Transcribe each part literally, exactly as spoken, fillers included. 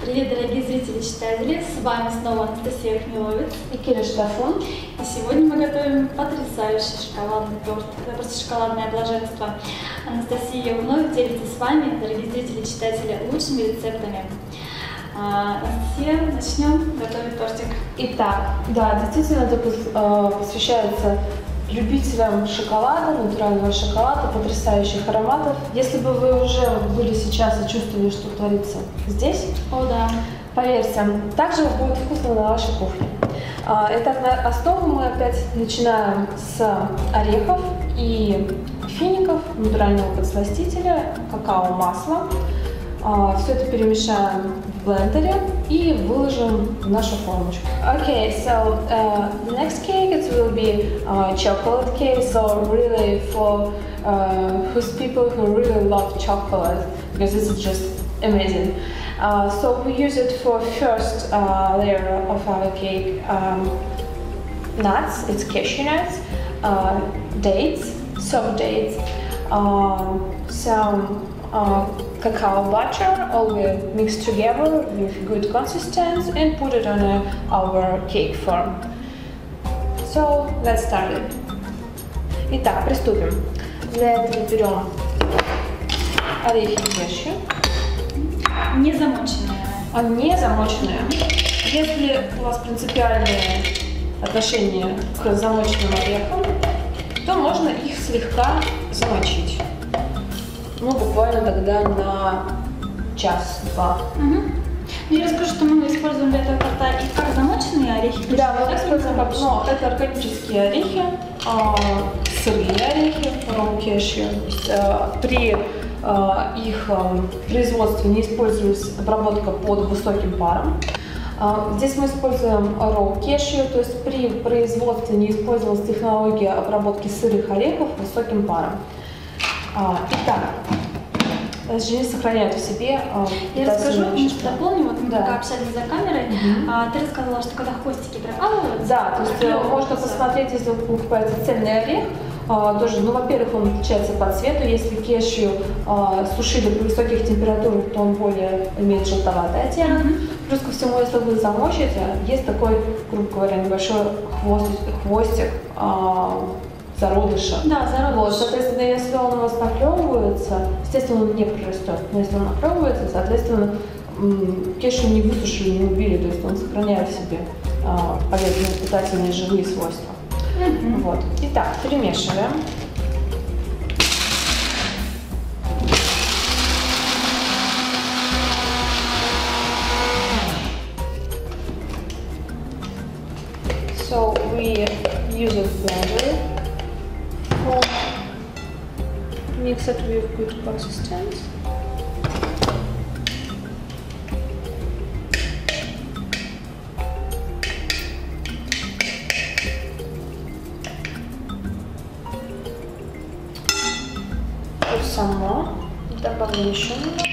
Привет, дорогие зрители и читатели! С вами снова Анастасия Хмеловец и Кира Штафун. И сегодня мы готовим потрясающий шоколадный торт. Это просто шоколадное блаженство. Анастасия вновь делится с вами, дорогие зрители и читатели, лучшими рецептами. Анастасия, начнем готовить тортик. Итак, да, действительно, это посвящается любителям шоколада, натурального шоколада, потрясающих ароматов. Если бы вы уже были сейчас и чувствовали, что творится здесь, о да, поверьте, также будет вкусно на вашей кухне. Итак, на основу мы опять начинаем с орехов и фиников, натурального подсластителя, какао-масла. Все это перемешаем в блендере и выложим в нашу формочку. Okay, so uh, the next cake it will be uh, chocolate cake. So really for uh, whose people who really love chocolate, because this is just amazing. Uh, so we use it for first uh, layer of our cake. Um, nuts, it's cashew nuts, uh, dates, soft dates, uh, some uh, cacao butter, all we mix together with good consistency and put it on a, our cake form. So let's start it. Итак, приступим. Для этого берем орехи кешью. Не замоченные. А не замоченные. Если у вас принципиальные отношения к замоченным орехам, то можно их слегка замочить. Ну, буквально тогда на час-два. Угу. Я расскажу, что мы используем для этого торта и как замоченные орехи. Да, мы используем как, ну, это органические орехи, а, сырые орехи, raw cashew. А, при а, их а, производстве не используется обработка под высоким паром. А, здесь мы используем raw cashew, то есть при производстве не использовалась технология обработки сырых орехов высоким паром. А, итак, жени сохраняют в себе. А, Я расскажу, немножко дополню, вот мы да. пока общались за камерой, mm-hmm. а, ты рассказывала, что когда хвостики прокалываются, да, то есть можно получается. посмотреть, если вы покупаете цельный орех, а, тоже, ну, во-первых, он отличается по цвету, если кешью а, сушили при высоких температурах, то он более имеет желтоватый оттенок. Mm-hmm. Плюс ко всему, если вы замочите, есть такой, грубо говоря, небольшой хвостик, хвостик а, зародыша. Да, зародыш. Вот, соответственно, если он у вас наклевывается, естественно, он не прорастет. Но если он наклевывается, соответственно, кешью не высушили, не убили, то есть он сохраняет в себе а, полезные питательные живые свойства. Mm-hmm. Вот. Итак, перемешиваем. So we use a blender. Mix it with good consistency. Put some more. Добавим еще немного.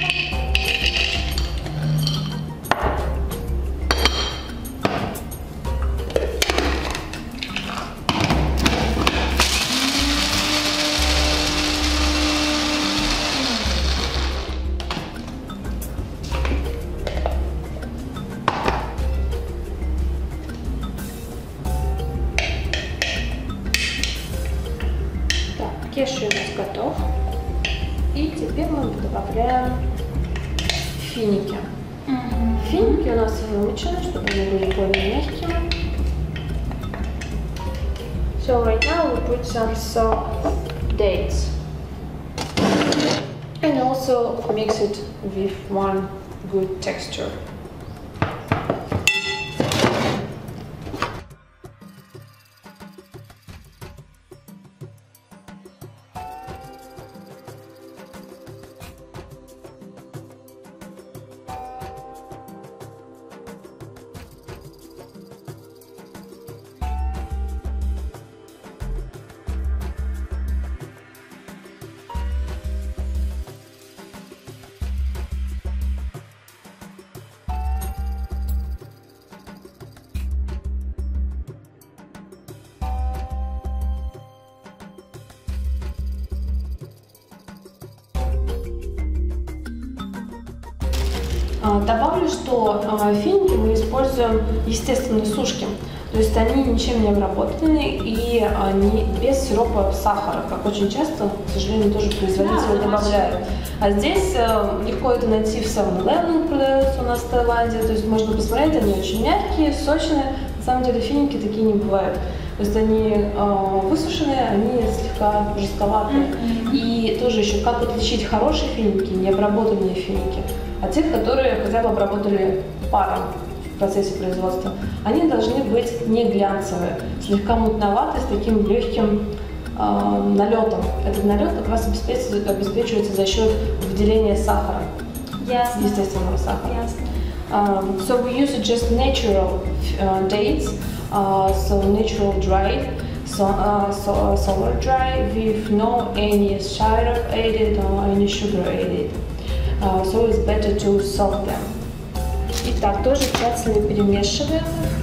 Кешью у нас готов. И теперь мы добавляем финики. Mm-hmm. Финики у нас вымочены, чтобы они были более мягкими. So right now we put some soft dates. And also mix it with one good texture. Добавлю, что финики мы используем естественной сушки. То есть они ничем не обработаны и они без сиропа сахара, как очень часто, к сожалению, тоже производители да, добавляют. А здесь э, легко это найти в севен элевен, продается у нас в Таиланде. То есть можно посмотреть, они очень мягкие, сочные. На самом деле финики такие не бывают. То есть они э, высушенные, они слегка жестковатые. Mm-hmm. И тоже еще как отличить хорошие финики, необработанные финики, от тех, которые хотя бы обработали паром в процессе производства. Они должны быть не глянцевые, слегка мутноватые, с таким легким э, налетом. Этот налет как раз обеспечивается, обеспечивается за счет выделения сахара, Ясно. естественного сахара. Ясно. Um, so we use just natural uh, dates, uh, so natural dry, so, uh, so uh, solar dry with no any syrup added or any sugar added. Uh, so it's better to soak them. Итак, тоже тщательно перемешиваем.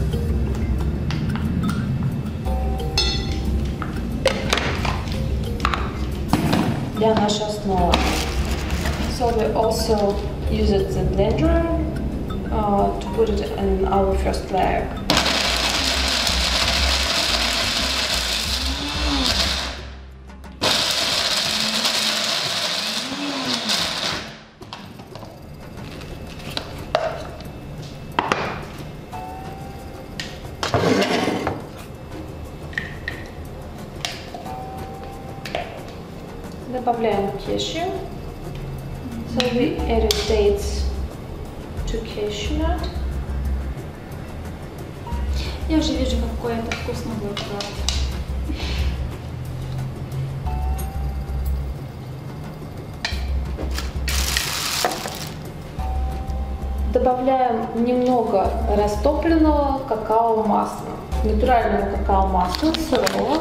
Для нашей основы. So we also use the blender uh, to put it in our first layer. Добавляем cashew. So we added dates to cashew nut. Я уже вижу, какой это вкусный будет торт. Добавляем немного растопленного какао-масла, натурального какао-масла, сырого.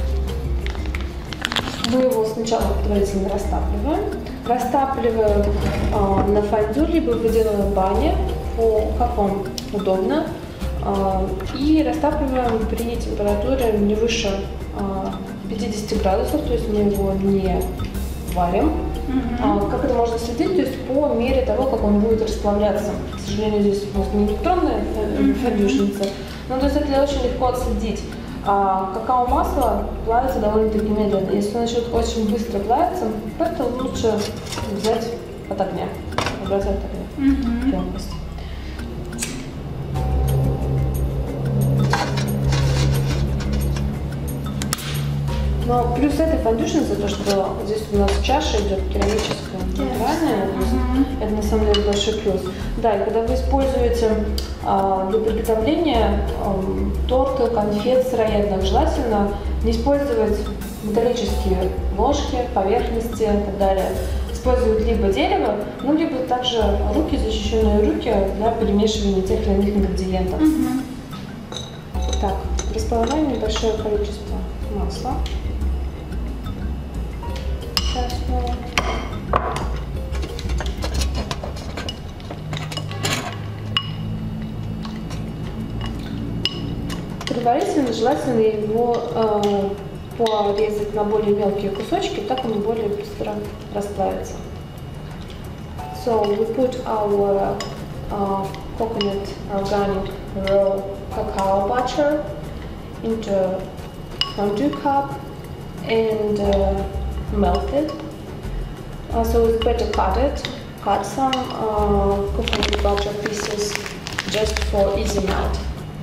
Мы его сначала предварительно растапливаем. Растапливаем э, на фондю, либо в водяной бане, по, как вам удобно. Э, и растапливаем при температуре не выше э, пятидесяти градусов, то есть мы его не варим. Mm-hmm. э, как это можно следить? То есть по мере того, как он будет расплавляться. К сожалению, здесь у нас не электронная mm-hmm. фондюшница, но то есть это очень легко отследить. А какао-масло плавится довольно-таки медленно. Если он начнет очень быстро плавиться, это лучше взять от огня, убрать от огня емкость. Но плюс этой фондюшницы, то, что здесь у нас чаша идет керамическая, натуральная, mm-hmm. это на самом деле большой плюс. Да, и когда вы используете а, для приготовления а, торта, конфет сыроедных, желательно не использовать металлические ложки, поверхности и так далее. Использовать либо дерево, ну либо также руки, защищенные руки для перемешивания тех или иных ингредиентов. Mm-hmm. Так, расплавляем небольшое количество масла. Сейчас снова. Предварительно желательно его э, порезать на более мелкие кусочки, так он более быстро расплавится. So we put our uh, coconut organic raw cacao butter into fondue cup and uh, melt it. Uh, so it's better cut it. Cut some uh, coconut butter pieces just for easy melt.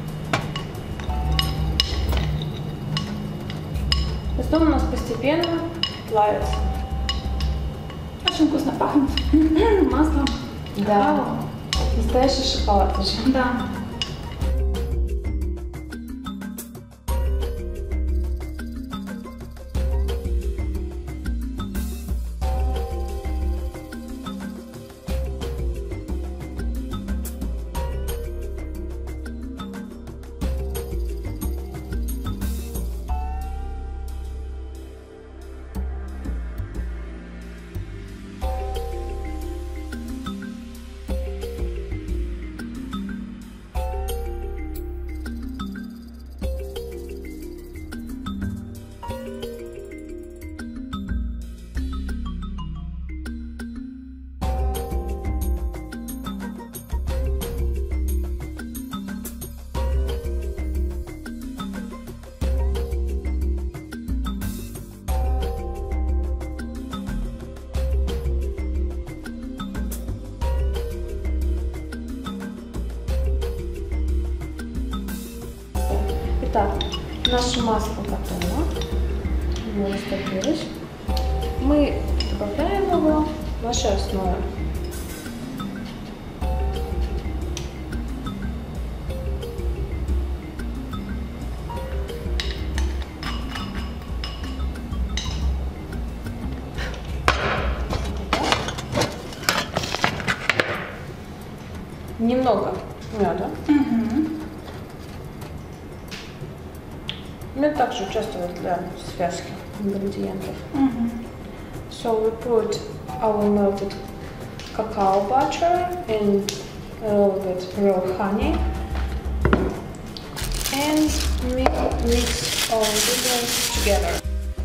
Потом у нас постепенно плавится. Очень вкусно пахнет маслом. Да. Настоящий шоколад уже. Да. Наше масло готово. Оно растопилось. Мы добавляем его в нашу основу. Немного меда. Угу. Мед также участвует для связки ингредиентов. Угу. So we put our melted cacao butter and a little bit raw honey and mix all ingredients together.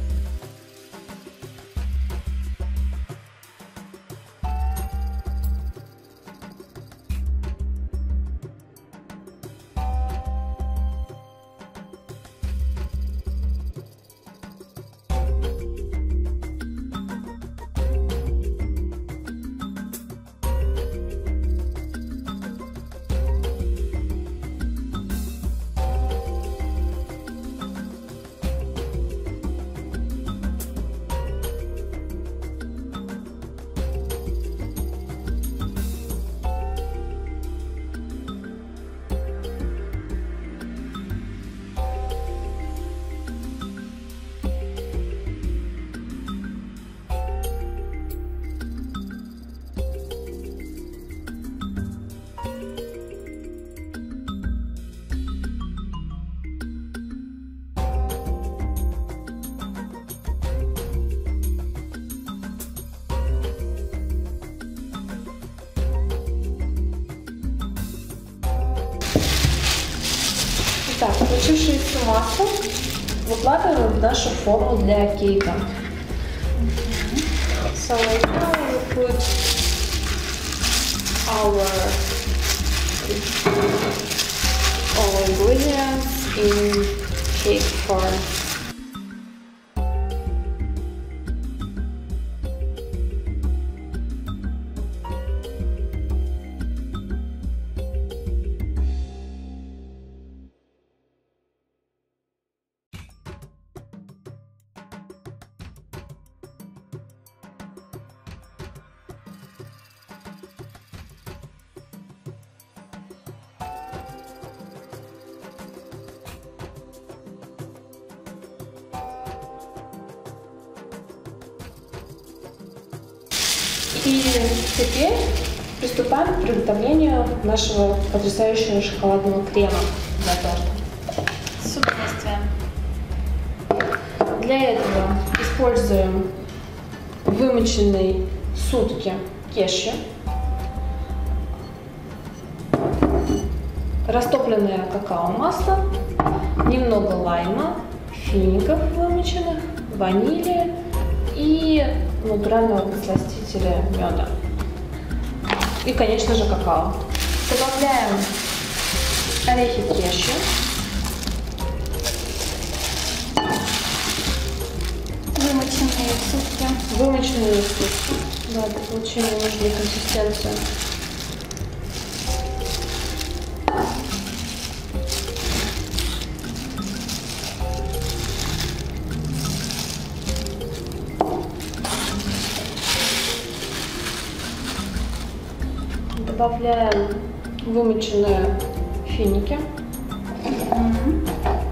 Так, получившееся масло выкладываем в нашу форму для кейка. So right now we put our all ingredients in cake form. И теперь приступаем к приготовлению нашего потрясающего шоколадного крема для торта. С удовольствием. Для этого используем вымоченный сутки кешью, растопленное какао-масло, немного лайма, фиников вымоченных, ванили и натурального подсластителя меда. И, конечно же, какао. Добавляем орехи кешью. Вымоченные сутки. Вымоченные сутки. Да, для получения нужной консистенции. Добавляем вымоченные финики. Угу.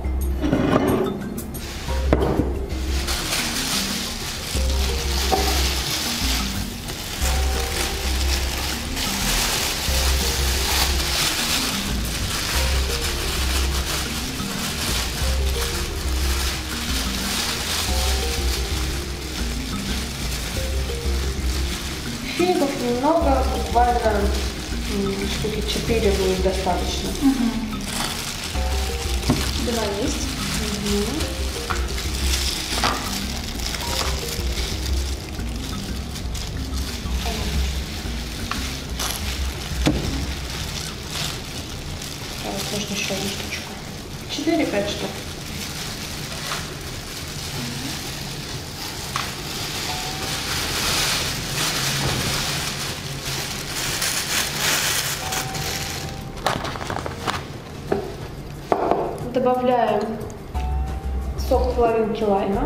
Фиников немного, буквально штуки четыре будет достаточно. Угу. Два есть. Угу. Так, можно еще одну штучку. четыре-пять штук. Добавляем сок половинки лайма.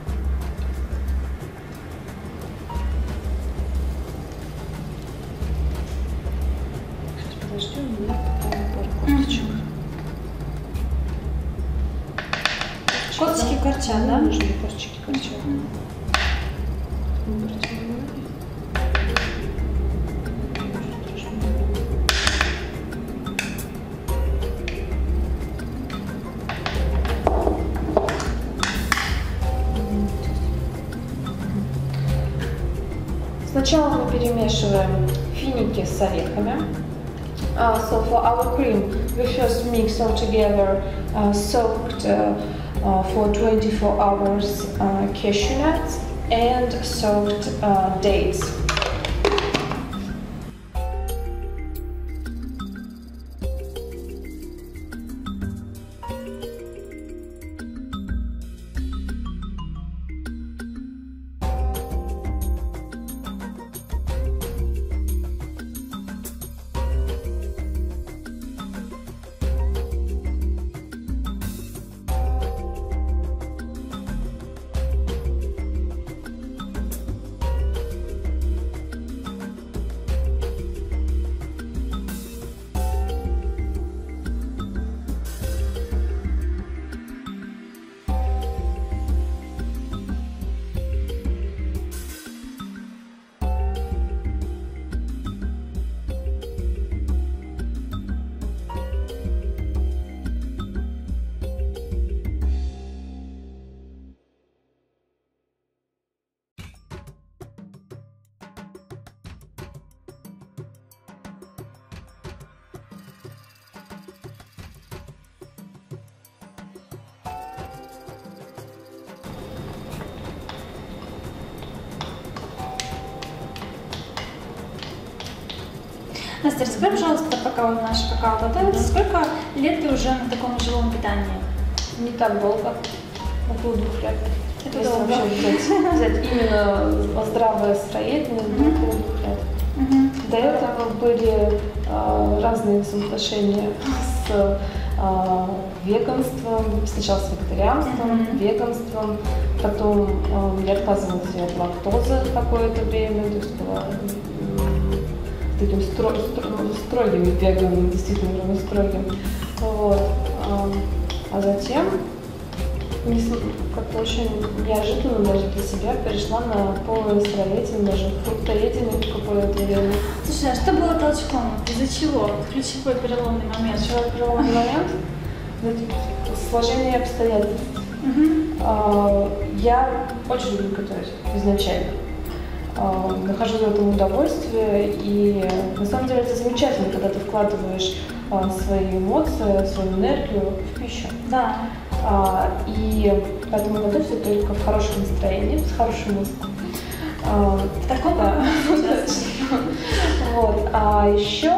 Сейчас подожди, у меня пару косточек. Косточки корчат, да? Нужны косточки корчат. Сначала мы перемешиваем финики с орехами. Uh, so for our cream, we first mix all together uh, soaked uh, uh, for twenty-four hours uh, cashew nuts and soaked uh, dates. Настя, расскажи, пожалуйста, пока вот наш какао готовится, mm-hmm. сколько лет ты уже на таком живом питании? Не так долго, около двух лет. Это Если долго. вообще взять, взять именно здравое строение, mm-hmm. около двух лет. Mm-hmm. До этого были э, разные взаимоотношения с э, веганством, сначала с вегетарианством, mm-hmm. веганством, потом э, я отказывалась от лактозы какое-то время, то есть была таким стро, стро, строгим веганом, действительно строгим. Вот. А затем как-то очень неожиданно даже для себя перешла на полное сыроедение, даже фруктоедение какое-то время. Слушай, а что было толчком? Из-за чего? Ключевой переломный момент. Ключевой переломный момент? Сложение обстоятельств. Угу. Я очень люблю готовить изначально. Нахожу в этом удовольствие, и на самом деле это замечательно, когда ты вкладываешь свои эмоции, свою энергию в пищу. Да. И поэтому готовься только в хорошем настроении, с хорошей музыкой. В таком, да. Вот. А еще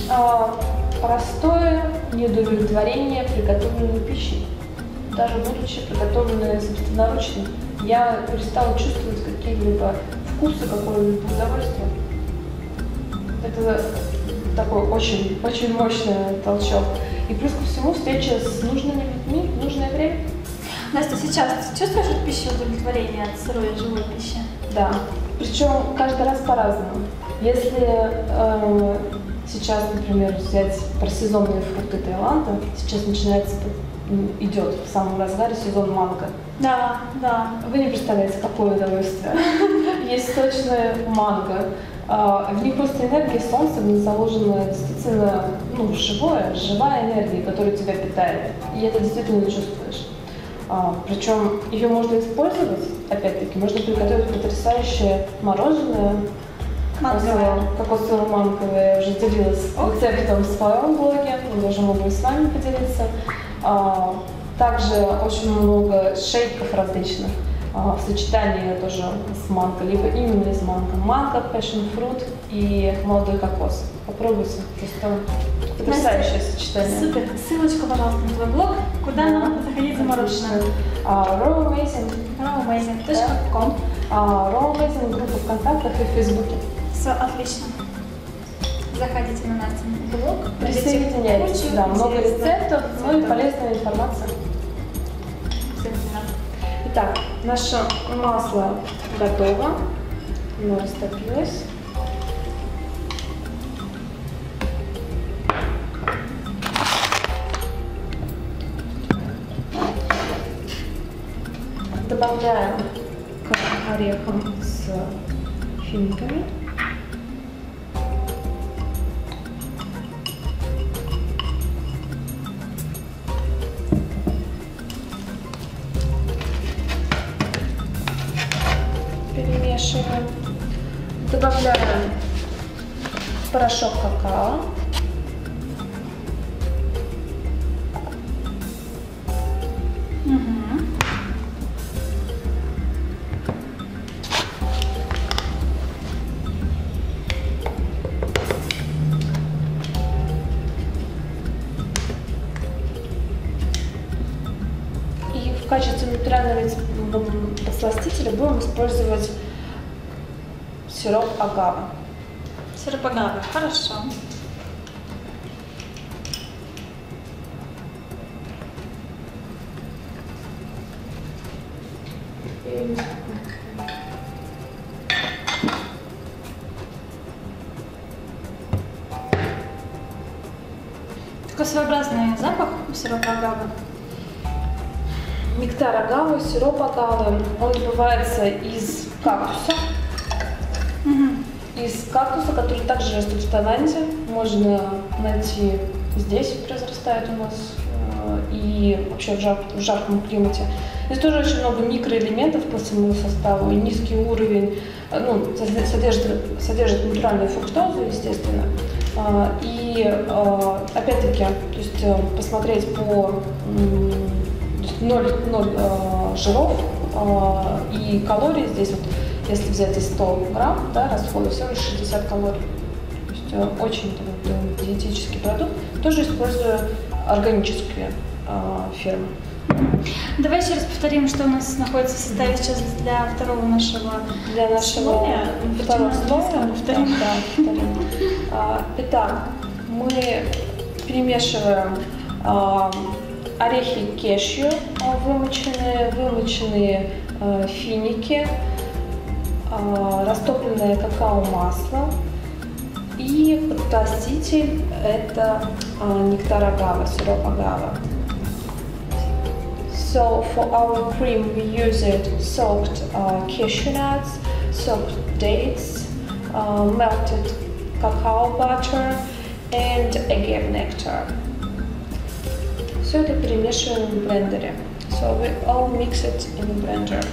простое неудовлетворение приготовленной пищей. Даже будучи приготовленной собственноручно, я перестала чувствовать какие-либо вкусы, какое-либо удовольствие. Это такой очень, очень мощный толчок. И плюс ко всему встреча с нужными людьми в нужное время. Настя, сейчас ты чувствуешь от пищи удовлетворение от сырой живой пищи? Да. Причем каждый раз по-разному. Если э, сейчас, например, взять про сезонные фрукты Таиланда, сейчас начинается, идет в самом разгаре сезон манго. Да, да. Вы не представляете, какое удовольствие. Есть сочные манго. В них просто энергия солнца заложена действительно ну, живое, живая энергия, которая тебя питает. И это действительно чувствуешь. Причем ее можно использовать, опять-таки, можно приготовить потрясающее мороженое. Кокосово-манговое. Я уже делилась рецептом в своем блоге, я даже могу и с вами поделиться. Также очень много шейков различных в сочетании тоже с манго, либо именно из манго. Манго, passion fruit и молодой кокос. Попробуйте, просто потрясающее сочетание. Супер. Ссылочку, пожалуйста, на твой блог, куда да. нам заходить за мороженое. Raw Amazing. raw amazing точка ком. Raw Amazing группа ВКонтактах и в Фейсбуке. Все отлично. Заходите на Настин блог. Присоединяйтесь. Да, много рецептов, ну и полезная информация. Всем Итак, наше масло готово, оно растопилось. Добавляем к орехам с финиками. Перемешиваем. Добавляем порошок какао. Угу. И в качестве натурального подсластителя будем использовать сироп агавы. Сироп агавы, хорошо. Такой своеобразный запах у сиропа агавы. Нектар агавы, сироп агавы, он добывается из кактуса. Угу. Из кактуса, который также растет в Таиланде. Можно найти здесь, произрастает у нас, и вообще в, жар, в жарком климате. Здесь тоже очень много микроэлементов по своему составу и низкий уровень, ну, содержит, содержит натуральную фруктозу, естественно. И опять-таки, то есть посмотреть по ноль жиров и калорий здесь, вот, если взять из сто грамм, да, расхода, всего лишь шестьдесят калорий. То есть очень вот, диетический продукт. Тоже использую органические фирмы. Давай еще раз повторим, что у нас находится в составе сейчас для второго нашего для нашего слоя. второго слоя. Повторим. Да, да, повторим. А, итак, мы перемешиваем а, орехи кешью, вымоченные, вымоченные а, финики, а, растопленное какао-масло и подсластитель – это а, нектар агавы, сироп агавы. So for our cream we use it soaked uh, cashew nuts, soaked dates, uh, melted cacao butter and agave nectar. Все это перемешиваем в блендере. So we all mix it in the blender.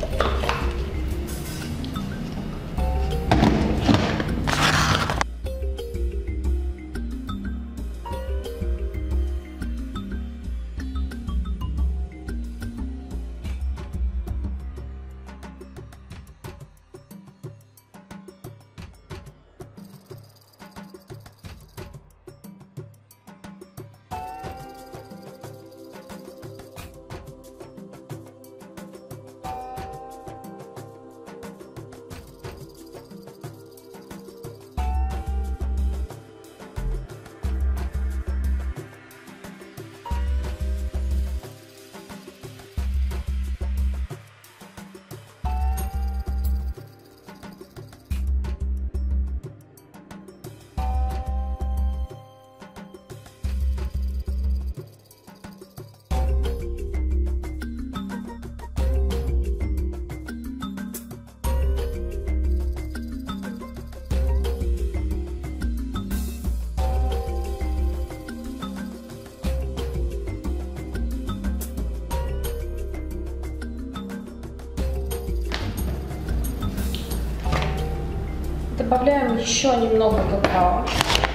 Добавляем еще немного какао.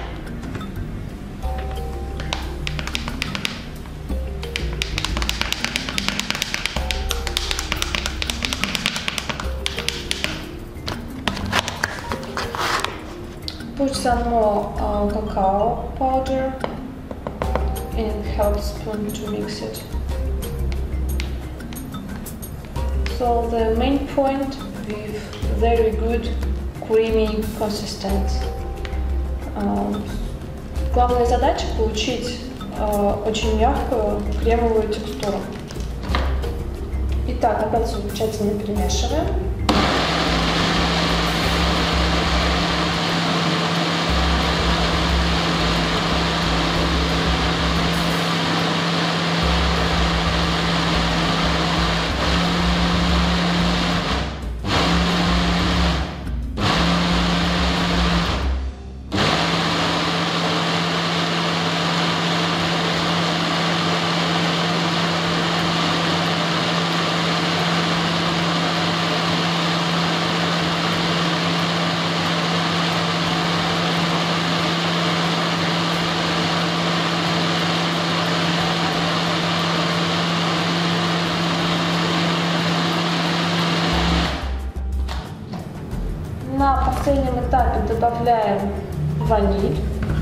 Put some more uh, cacao powder and half a spoon to mix it. So the main point with very good creamy consistency. Uh, главная задача получить uh, очень мягкую кремовую текстуру. Итак, опять все тщательно перемешиваем. На последнем этапе добавляем ваниль.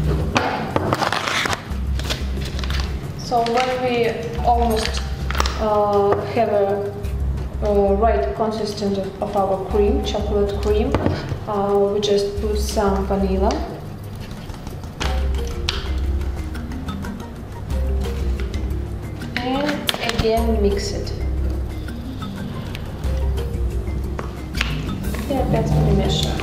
So when we almost uh, have a uh, right consistency of our cream, chocolate cream, uh, we just put some vanilla. And again mix it. И опять перемешиваем.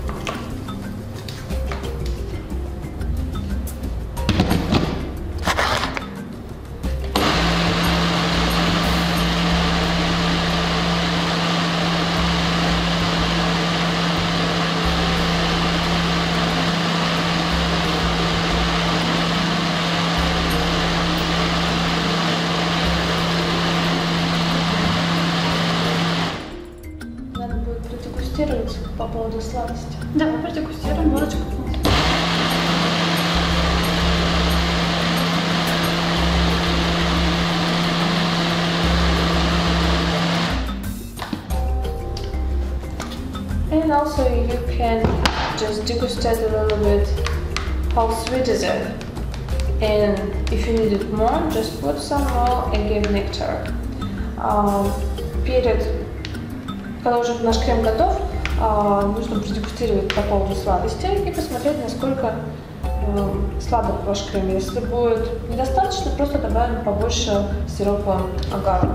По поводу сладости. Да, мы продегустируем ложечку. And also you can just degustate a little bit how sweet is it. And if you need it more, just put some more agave nectar. Uh, перед, когда уже наш крем готов, нужно продегустировать по поводу сладости и посмотреть, насколько э, сладок ваш крем. Если будет недостаточно, просто добавим побольше сиропа агave.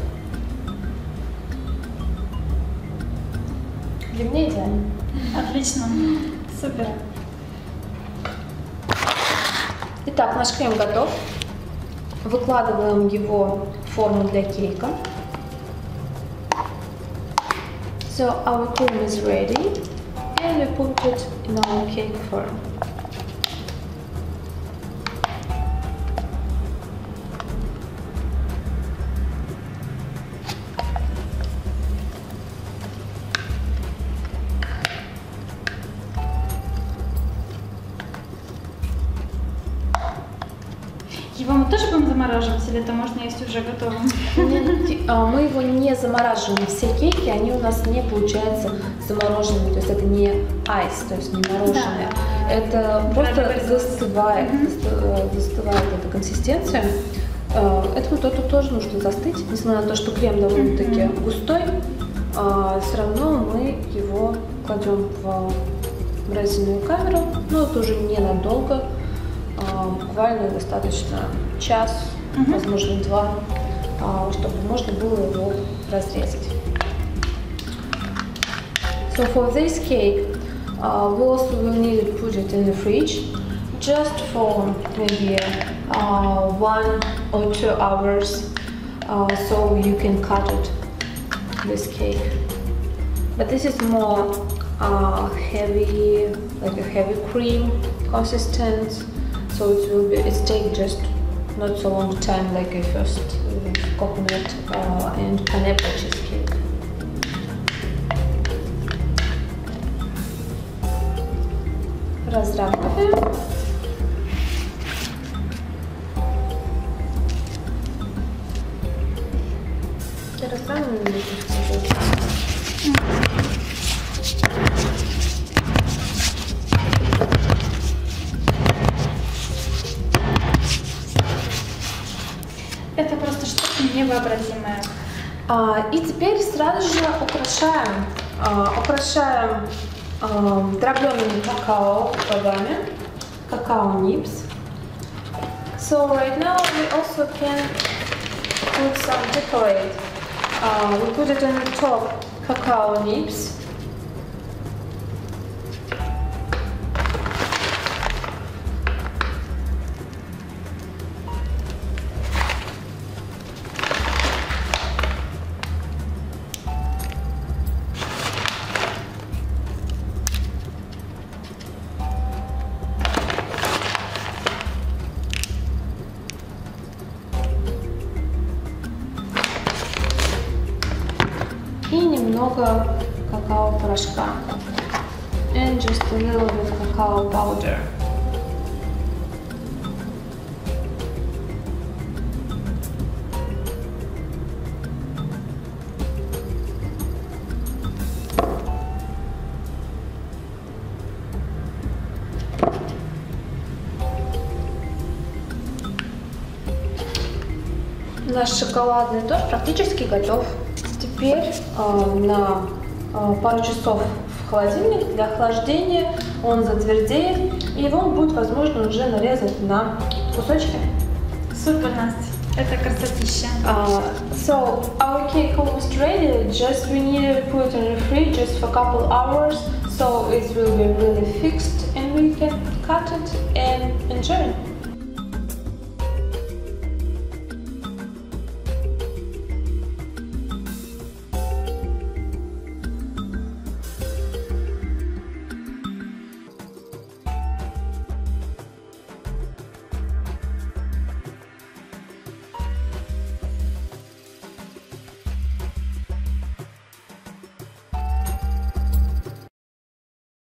Для меня идеально. Отлично. Супер. Итак, наш крем готов. Выкладываем его в форму для кейка. So our cream is ready, and we put it in our cake form. Его мы тоже будем замораживать, или это можно есть уже готовым? Мы его не замораживаем. Все кейки, они у нас не получаются замороженными, то есть это не айс, то есть не мороженое. Да. Это просто застывает, mm-hmm. застывает эта консистенция. Этому торту тоже нужно застыть, несмотря на то, что крем довольно-таки mm-hmm. густой, все равно мы его кладем в морозильную камеру, но это уже ненадолго. Буквально достаточно час, mm-hmm. возможно два, чтобы можно было его разрезать. So for this cake, uh, we also will need to put it in the fridge just for maybe uh, one or two hours, uh, so you can cut it, this cake. But this is more uh, heavy, like a heavy cream consistence. So it will be, it takes just not so long time like a first uh, coconut uh, and pineapple cheesecake. Разравниваем. Я разравниваю немножко. Это просто что-то невообразимое. А, и теперь сразу же украшаем, а, украшаем а, дроблеными какао плодами, какао нипс. So right now we also can put some decorate Uh, we put it on the top cacao nibs. И немного какао-порошка. And just a little bit of cacao powder. Наш шоколадный торт практически готов. Теперь э, на э, пару часов в холодильник для охлаждения он затвердеет, и его будет возможно уже нарезать на кусочки. Супер, Настя. Это красотища. Uh, so our cake almost ready. Just we need to put it in the fridge just for a couple hours, so it will be really fixed, and we can cut it and enjoy it.